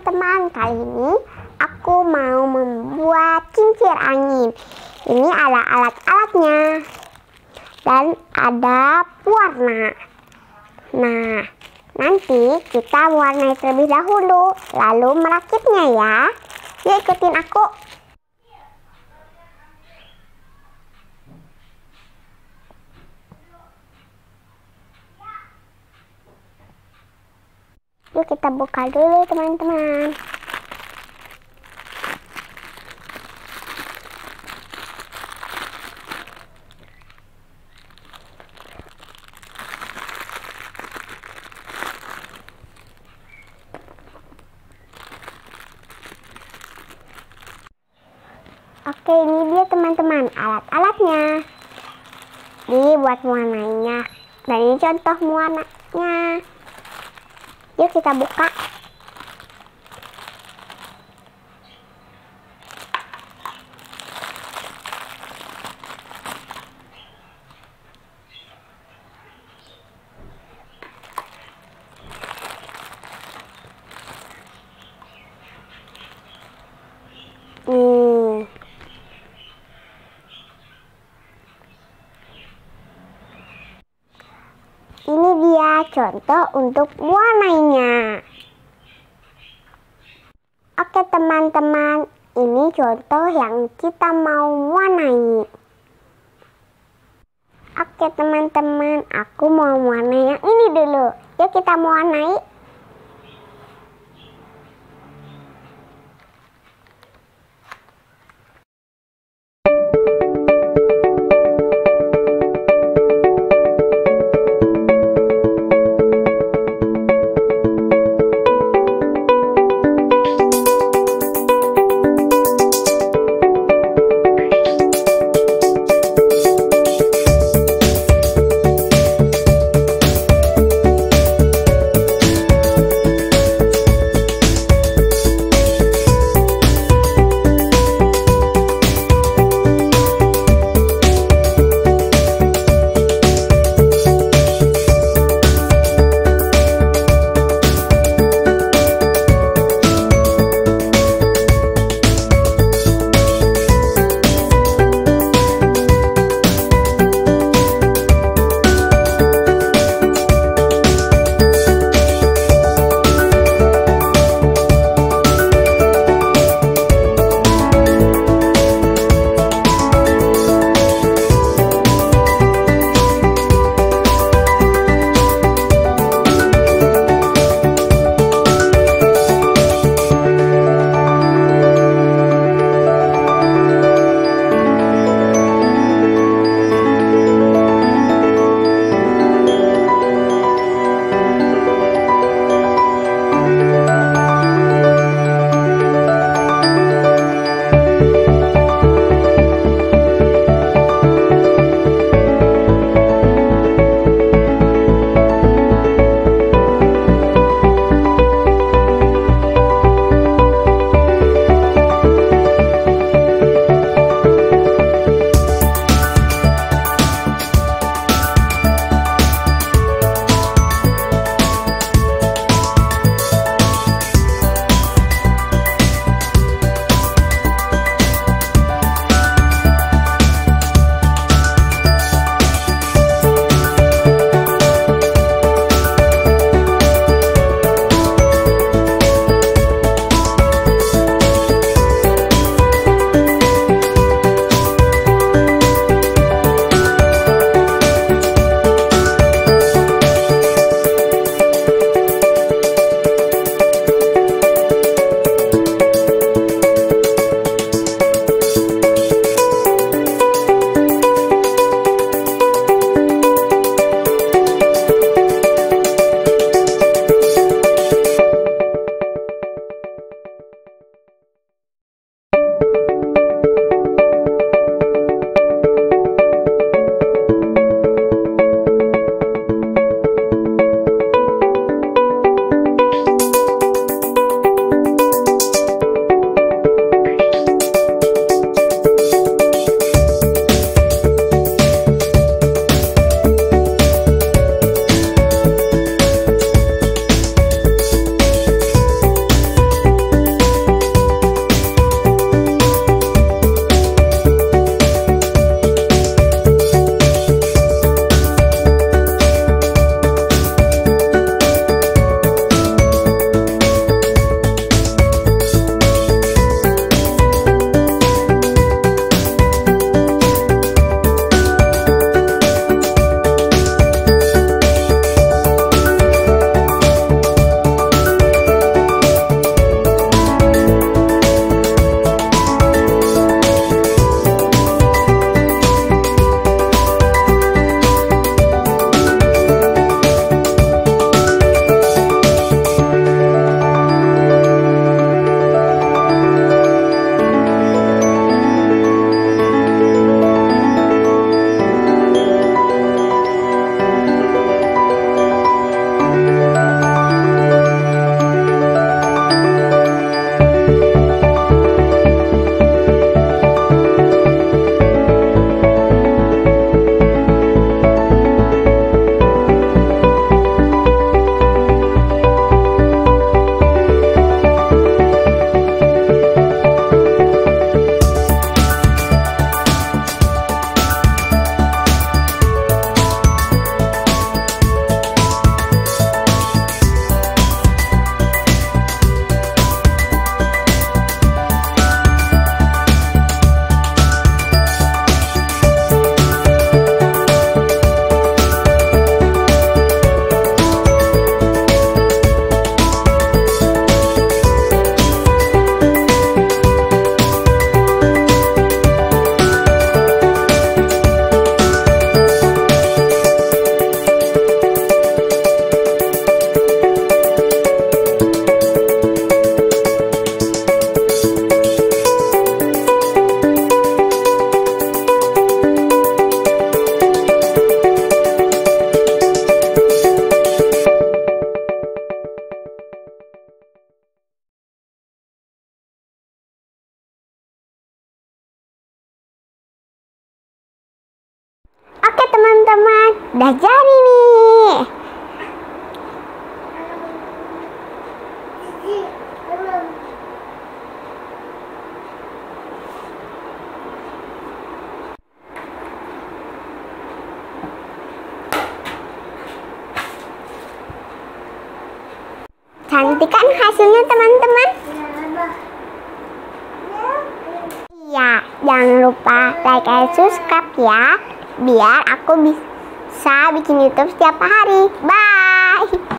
teman-teman, kali ini aku mau membuat kincir angin. Ini ada alat-alatnya dan ada pewarna. Nah, nanti kita warnai terlebih dahulu, lalu merakitnya ya. Yuk ikutin aku. Yuk kita buka dulu teman-teman. Oke, ini dia teman-teman alat-alatnya. Ini buat mewarnainya. Dan ini contoh mewarnanya. Yuk kita buka. Ini dia contoh untuk mewarnainya. Oke teman-teman, ini contoh yang kita mau warnai. Oke teman-teman, aku mau warnai yang ini dulu. Yuk kita warnai. Cantik kan hasilnya teman-teman? Iya, jangan lupa like and subscribe ya, biar aku bisa bikin YouTube setiap hari. Bye!